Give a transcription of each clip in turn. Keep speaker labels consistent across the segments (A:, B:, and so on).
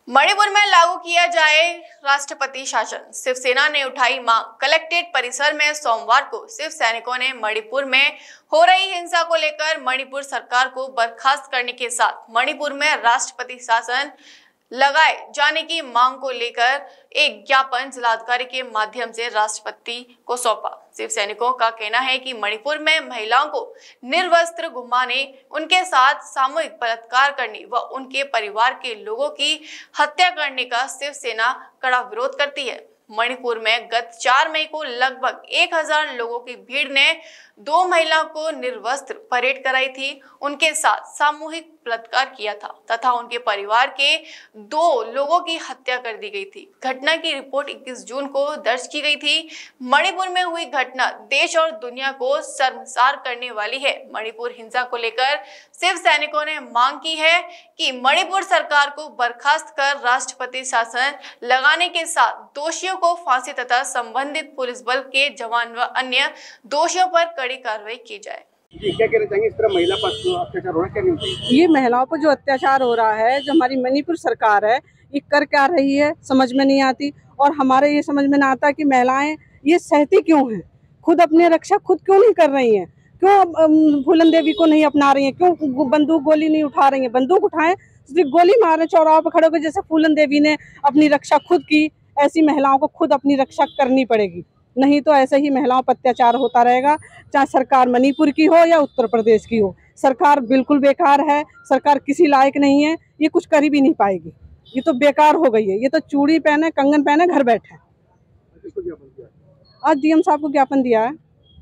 A: मणिपुर में लागू किया जाए राष्ट्रपति शासन, शिवसेना ने उठाई मांग। कलेक्ट्रेट परिसर में सोमवार को शिव सैनिकों ने मणिपुर में हो रही हिंसा को लेकर मणिपुर सरकार को बर्खास्त करने के साथ मणिपुर में राष्ट्रपति शासन लगाए जाने की मांग को लेकर एक ज्ञापन जिलाधिकारी के माध्यम से राष्ट्रपति को सौंपा। शिव सैनिकों का कहना है कि मणिपुर में महिलाओं को निर्वस्त्र घुमाने, उनके साथ सामूहिक बलात्कार करने व उनके परिवार के लोगों की हत्या करने का शिवसेना कड़ा विरोध करती है। मणिपुर में गत 4 मई को लगभग 1000 लोगों की भीड़ ने 2 महिलाओं को निर्वस्त्र परेड कराई थी, उनके साथ सामूहिक बलात्कार किया था तथा उनके परिवार के 2 लोगों की हत्या कर दी गई थी। घटना की रिपोर्ट 21 जून को दर्ज की गई थी। मणिपुर में हुई घटना देश और दुनिया को शर्मसार करने वाली है। मणिपुर हिंसा को लेकर शिव सैनिकों ने मांग की है कि मणिपुर सरकार को बर्खास्त कर राष्ट्रपति शासन लगाने के साथ दोषियों को फांसी तथा संबंधित पुलिस बल के जवान व अन्य दोषियों पर कड़ी कार्रवाई की जाए।
B: क्या कहना चाहेंगे, इस तरह महिला पर अत्याचार हो रहा है, क्या नहीं चाहिए?
C: ये महिलाओं पर जो अत्याचार हो रहा है, जो हमारी मणिपुर सरकार है, ये कर क्या रही है समझ में नहीं आती। और हमारे ये समझ में नहीं आता कि महिलाएं ये सहती क्यों हैं, खुद अपनी रक्षा खुद क्यों नहीं कर रही हैं, क्यों फूलन देवी को नहीं अपना रही हैं, क्यों बंदूक गोली नहीं उठा रही हैं। बंदूक उठाएं, गोली मारे चौराहों पर खड़े होकर, जैसे फूलन देवी ने अपनी रक्षा खुद की, ऐसी महिलाओं को खुद अपनी रक्षा करनी पड़ेगी। नहीं तो ऐसे ही महिलाओं पर अत्याचार होता रहेगा, चाहे सरकार मणिपुर की हो या उत्तर प्रदेश की हो। सरकार बिल्कुल बेकार है, सरकार किसी लायक नहीं है, ये कुछ कर भी नहीं पाएगी। ये तो बेकार हो गई है, ये तो चूड़ी पहने कंगन पहने घर बैठे। आज डीएम साहब को ज्ञापन दिया है।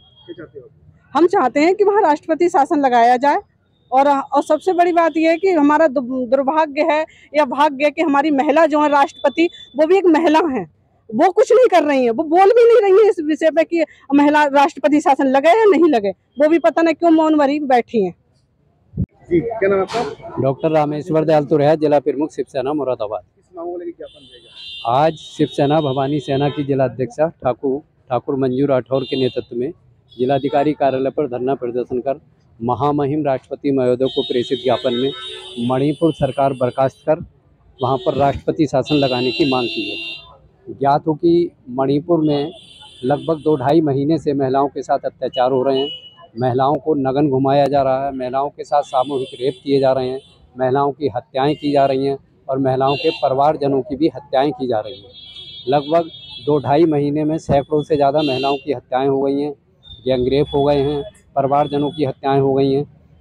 C: हम चाहते हैं कि वहाँ राष्ट्रपति शासन लगाया जाए। और सबसे बड़ी बात यह है कि हमारा दुर्भाग्य है या भाग्य है कि हमारी महिला जो है राष्ट्रपति, वो भी एक महिला है, वो कुछ नहीं कर रही है, वो बोल भी नहीं रही है इस विषय पे कि महिला राष्ट्रपति शासन लगे या नहीं लगे। वो भी पता नहीं क्यों मौन भरी बैठी हैं।
B: जी, क्या नाम है आपका?
D: डॉक्टर रामेश्वर दयाल तुरैया, जिला प्रमुख शिवसेना मुरादाबाद।
B: किस मांग को लेकर ज्ञापन देगा?
D: आज शिवसेना भवानी सेना की जिला अध्यक्षा ठाकुर मंजू राठौर के नेतृत्व में जिलाधिकारी कार्यालय पर धरना प्रदर्शन कर महामहिम राष्ट्रपति महोदय को प्रेषित ज्ञापन में मणिपुर सरकार बर्खास्त कर वहां पर राष्ट्रपति शासन लगाने की मांग की है। ज्ञात हो कि मणिपुर में लगभग 2-2.5 महीने से महिलाओं के साथ अत्याचार हो रहे हैं। महिलाओं को नग्न घुमाया जा रहा है, महिलाओं के साथ सामूहिक रेप किए जा रहे हैं, महिलाओं की हत्याएं की जा रही हैं और महिलाओं के परिवारजनों की भी हत्याएं की जा रही हैं। लगभग 2-2.5 महीने में सैकड़ों से ज़्यादा महिलाओं की हत्याएं हो गई हैं, गैंगरेप हो गए हैं, परिवारजनों की हत्याएं हो गई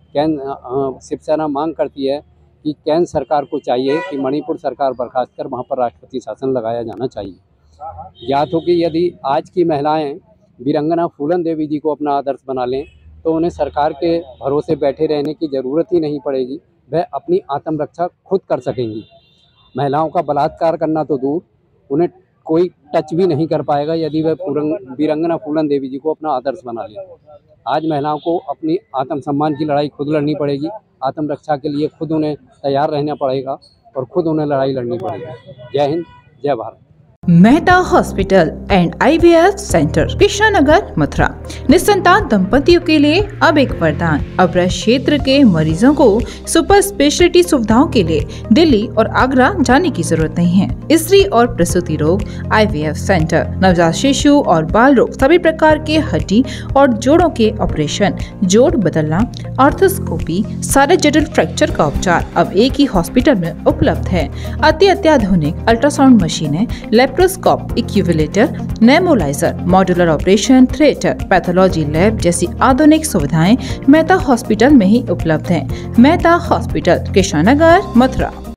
D: हैं। शिवसेना मांग करती है कि केंद्र सरकार को चाहिए कि मणिपुर सरकार बर्खास्त कर वहाँ पर राष्ट्रपति शासन लगाया जाना चाहिए। ज्ञात हो कि यदि आज की महिलाएं वीरंगना फूलन देवी जी को अपना आदर्श बना लें तो उन्हें सरकार के भरोसे बैठे रहने की ज़रूरत ही नहीं पड़ेगी, वह अपनी आत्मरक्षा खुद कर सकेंगी। महिलाओं का बलात्कार करना तो दूर, उन्हें कोई टच भी नहीं कर पाएगा यदि वह वीरंगना फूलन देवी जी को अपना आदर्श बना ले। आज महिलाओं को अपनी आत्मसम्मान की लड़ाई खुद लड़नी पड़ेगी, आत्मरक्षा के लिए खुद उन्हें तैयार रहना पड़ेगा और खुद उन्हें लड़ाई लड़नी पड़ेगी। जय हिंद, जय Bharat.
E: Mehta hospital and IVF centre, Krishnanagar, Mathura. निसंतान दंपतियों के लिए अब एक वरदान। अब क्षेत्र के मरीजों को सुपर स्पेशलिटी सुविधाओं के लिए दिल्ली और आगरा जाने की जरूरत नहीं है। स्त्री और प्रसूति रोग IVF सेंटर, नवजात शिशु और बाल रोग, सभी प्रकार के हड्डी और जोड़ों के ऑपरेशन, जोड़ बदलना, आर्थोस्कोपी, सारे जटिल फ्रैक्चर का उपचार अब एक ही हॉस्पिटल में उपलब्ध है। अत्याधुनिक अल्ट्रासाउंड मशीनें, लेप्रोस्कोप, इक्यूविलेटर, नेमोलाइजर, modular operation theatre, pathology lab जैसी आधुनिक सुविधाएं मेहता हॉस्पिटल में ही उपलब्ध हैं। मेहता हॉस्पिटल, कृष्णानगर, मथुरा।